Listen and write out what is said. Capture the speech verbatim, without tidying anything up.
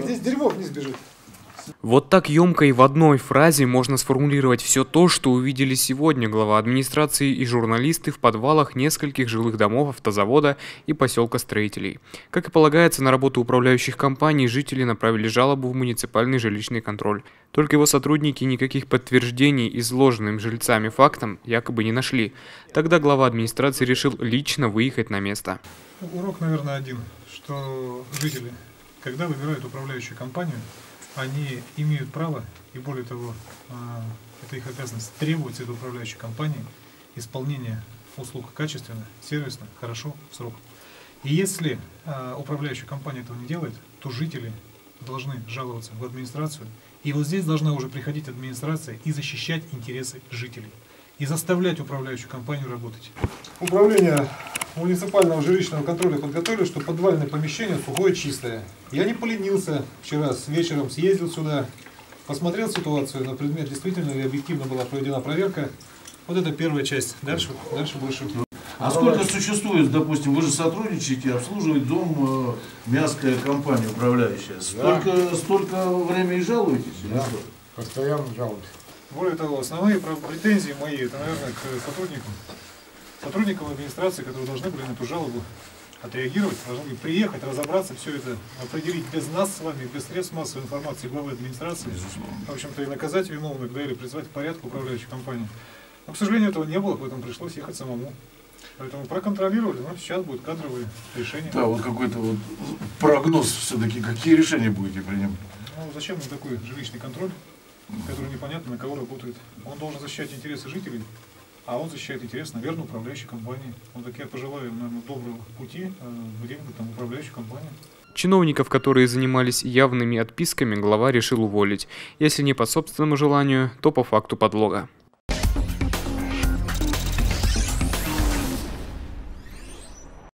здесь дерьмо вниз бежит. Вот так емко и в одной фразе можно сформулировать все то, что увидели сегодня глава администрации и журналисты в подвалах нескольких жилых домов, автозавода и поселка строителей. Как и полагается, на работу управляющих компаний жители направили жалобу в муниципальный жилищный контроль. Только его сотрудники никаких подтверждений изложенным жильцами фактам якобы не нашли. Тогда глава администрации решил лично выехать на место. Урок, наверное, один, что жители, когда выбирают управляющую компанию, они имеют право, и более того, это их обязанность, требовать от управляющей компании исполнения услуг качественно, сервисно, хорошо, в срок. И если управляющая компания этого не делает, то жители должны жаловаться в администрацию. И вот здесь должна уже приходить администрация и защищать интересы жителей. И заставлять управляющую компанию работать. Управление муниципального жилищного контроля подготовили, что подвальное помещение сухое, чистое. Я не поленился вчера с вечером, съездил сюда, посмотрел ситуацию на предмет, действительно ли объективно была проведена проверка. Вот это первая часть. Дальше, дальше больше. А сколько существует, допустим, вы же сотрудничаете, обслуживает дом э, Мясская компания управляющая. Столько, да. столько время и жалуетесь? Да, постоянно жалуюсь. Более того, основные претензии мои, это, наверное, к сотрудникам. Сотрудникам администрации, которые должны были на эту жалобу отреагировать, должны были приехать, разобраться, все это определить без нас с вами, без средств массовой информации главы администрации, в общем-то, и наказать виновных, да, или призвать к порядку управляющей компании. Но, к сожалению, этого не было, поэтому пришлось ехать самому. Поэтому проконтролировали, но сейчас будут кадровые решения. Да, вот какой-то вот прогноз все-таки, какие решения будете принимать? Ну, зачем нам такой жилищный контроль, который непонятно на кого работает? Он должен защищать интересы жителей, а он защищает интерес, наверное, управляющей компании. Вот так я пожелаю, наверное, доброго пути где-нибудь там управляющей компании. Чиновников, которые занимались явными отписками, глава решил уволить. Если не по собственному желанию, то по факту подлога.